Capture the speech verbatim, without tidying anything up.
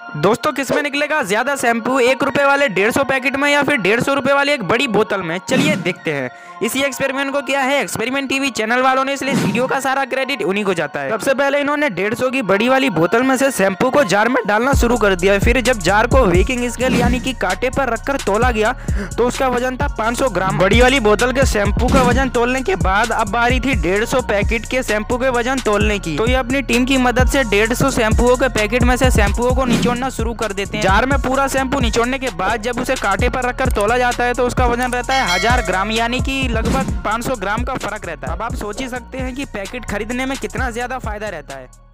दोस्तों किसमें निकलेगा ज्यादा शैम्पू, एक रुपए वाले डेढ़ सौ पैकेट में या फिर डेढ़ सौ रुपए वाली एक बड़ी बोतल में? चलिए देखते हैं। इसी एक्सपेरिमेंट को किया है एक्सपेरिमेंट टीवी चैनल वालों ने, इसलिए इस वीडियो का सारा क्रेडिट उन्हीं को जाता है। सबसे पहले इन्होंने डेढ़ सौ की बड़ी वाली बोतल में से शैम्पू को जार में डालना शुरू कर दिया। फिर जब जार को वेकिंग स्केल यानी कि कांटे पर रखकर तोला गया तो उसका वजन था पाँच सौ ग्राम। बड़ी वाली बोतल के शैम्पू का वजन तोलने के बाद अब बारी थी डेढ़ सौ पैकेट के शैम्पू के वजन तोलने की। तो ये अपनी टीम की मदद से डेढ़ सौ शैम्पुओं के पैकेट में से शैम्पुओं को निचोड़ना शुरू कर देते हैं। जार में पूरा शैम्पू निचोड़ने के बाद जब उसे कांटे पर रखकर तोला जाता है तो उसका वजन रहता है हजार ग्राम, यानी कि लगभग पाँच सौ ग्राम का फर्क रहता है। अब आप सोच ही सकते हैं कि पैकेट खरीदने में कितना ज्यादा फायदा रहता है।